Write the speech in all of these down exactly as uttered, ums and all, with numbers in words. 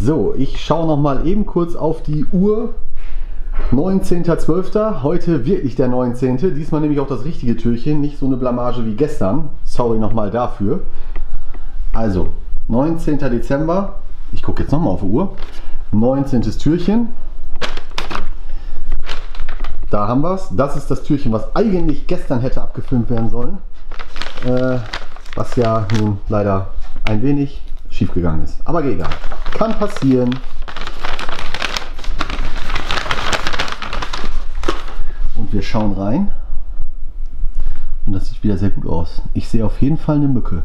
So, ich schaue noch mal eben kurz auf die Uhr. neunzehnter zwölfter Heute wirklich der neunzehnte Diesmal nämlich auch das richtige Türchen, nicht so eine Blamage wie gestern. Sorry nochmal dafür. Also, neunzehnter Dezember. Ich gucke jetzt nochmal auf die Uhr. neunzehntes Türchen. Da haben wir es. Das ist das Türchen, was eigentlich gestern hätte abgefilmt werden sollen. Äh, was ja nun leider ein wenig schief gegangen ist. Aber egal. Kann passieren. Und wir schauen rein. Und das sieht wieder sehr gut aus. Ich sehe auf jeden Fall eine Mücke.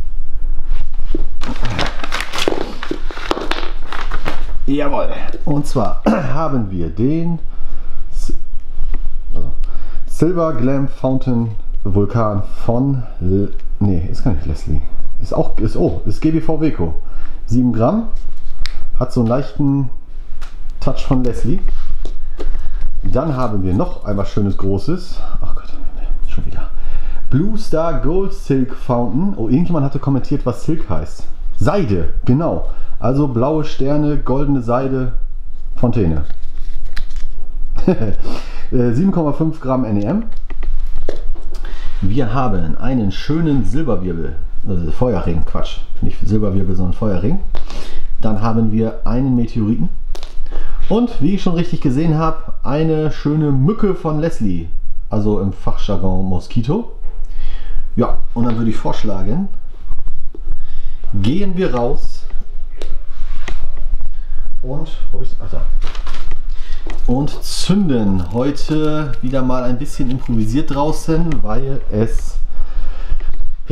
Jawohl. Und zwar haben wir den Silver Glam Fountain Vulkan von, nee, ist gar nicht Leslie. Ist auch, ist, oh, ist G B V Weco. sieben Gramm. Hat so einen leichten Touch von Leslie. Dann haben wir noch einmal schönes großes. Ach Gott, schon wieder. Blue Star Gold Silk Fountain. Oh, irgendjemand hatte kommentiert, was Silk heißt. Seide, genau. Also blaue Sterne, goldene Seide, Fontäne. sieben Komma fünf Gramm N E M. Wir haben einen schönen Silberwirbel, also Feuerring, Quatsch, nicht Silberwirbel, sondern Feuerring. Dann haben wir einen Meteoriten. Und wie ich schon richtig gesehen habe, eine schöne Mücke von Leslie, also im Fachjargon Moskito. Ja, und dann würde ich vorschlagen, gehen wir raus und, wo ich, ach da, und zünden. Heute wieder mal ein bisschen improvisiert draußen, weil es ja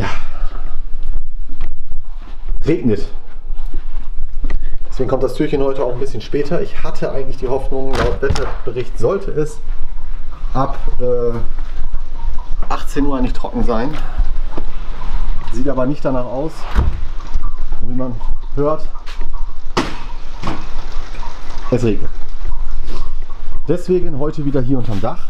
regnet. Deswegen kommt das Türchen heute auch ein bisschen später. Ich hatte eigentlich die Hoffnung, laut Wetterbericht sollte es ab äh, achtzehn Uhr eigentlich trocken sein. Sieht aber nicht danach aus. Und wie man hört, es regnet. Deswegen heute wieder hier unterm Dach.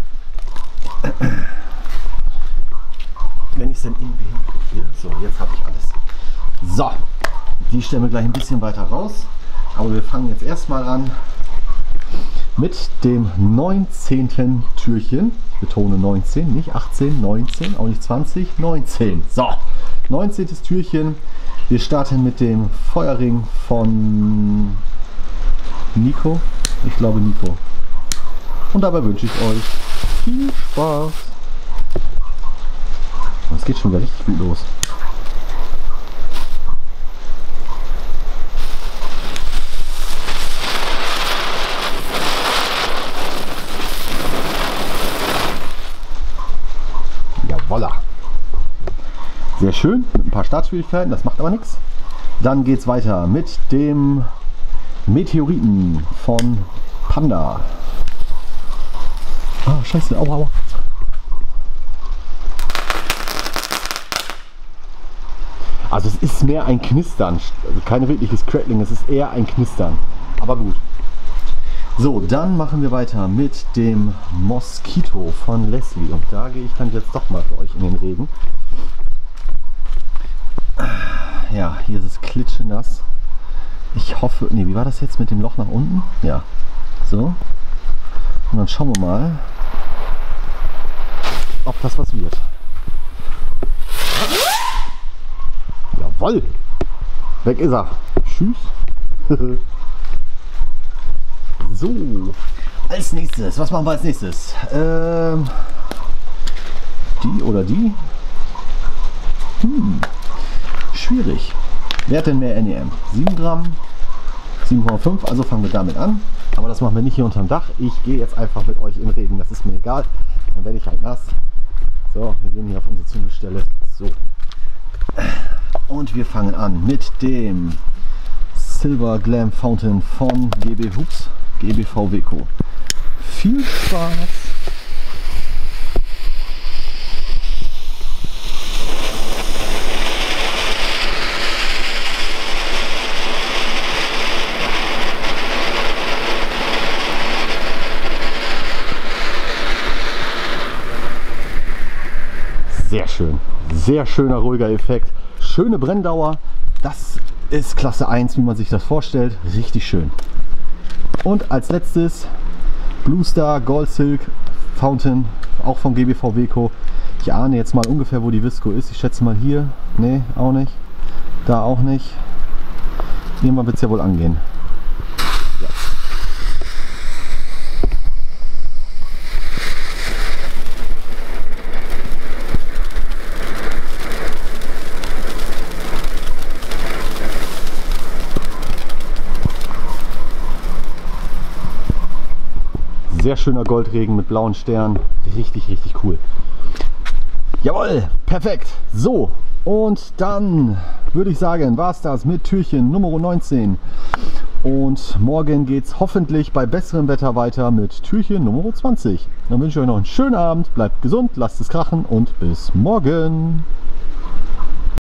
Wenn ich es denn irgendwie hinkriege. So, jetzt habe ich alles. So, die stellen wir gleich ein bisschen weiter raus. Aber wir fangen jetzt erstmal an mit dem neunzehnten Türchen. Ich betone neunzehn, nicht achtzehn, neunzehn, auch nicht zwanzig, neunzehn. So, neunzehntes Türchen. Wir starten mit dem Feuerring von Nico. Ich glaube Nico. Und dabei wünsche ich euch viel Spaß. Es geht schon wieder richtig gut los. Jawolla. Sehr schön, mit ein paar Startschwierigkeiten, das macht aber nichts. Dann geht es weiter mit dem Meteoriten von Panda. Ah, scheiße, aua, aua. Also es ist mehr ein Knistern, also kein wirkliches Crackling, es ist eher ein Knistern, aber gut. So, dann machen wir weiter mit dem Moskito von Leslie und da gehe ich dann jetzt doch mal für euch in den Regen. Ja, hier ist es klitschenass. Ich hoffe, nee, wie war das jetzt mit dem Loch nach unten? Ja, so. Und dann schauen wir mal, ob das was wird. Jawoll! Weg ist er. Tschüss. So, als nächstes, was machen wir als nächstes? Ähm, die oder die? Hm, schwierig. Wer hat denn mehr N E M? sieben Gramm, sieben Komma fünf, also fangen wir damit an. Aber das machen wir nicht hier unterm Dach. Ich gehe jetzt einfach mit euch in den Regen, das ist mir egal. Dann werde ich halt nass. So, wir gehen hier auf unsere Zündestelle. So. Und wir fangen an mit dem Silver Glam Fountain von G B Hups, G B V Weco. Viel Spaß! Sehr schön, sehr schöner ruhiger Effekt, schöne Brenndauer. Das ist Klasse eins, wie man sich das vorstellt. Richtig schön. Und als letztes Blue Star Gold Silk Fountain, auch von G B V Weco. Ich ahne jetzt mal ungefähr, wo die Visco ist. Ich schätze mal hier. Ne, auch nicht. Da auch nicht. Irgendwann wird es ja wohl angehen. Ja. Sehr schöner Goldregen mit blauen Sternen. Richtig, richtig cool. Jawohl, perfekt. So, und dann würde ich sagen, war es das mit Türchen Nummer neunzehn. Und morgen geht es hoffentlich bei besserem Wetter weiter mit Türchen Nummer zwanzig. Dann wünsche ich euch noch einen schönen Abend, bleibt gesund, lasst es krachen und bis morgen.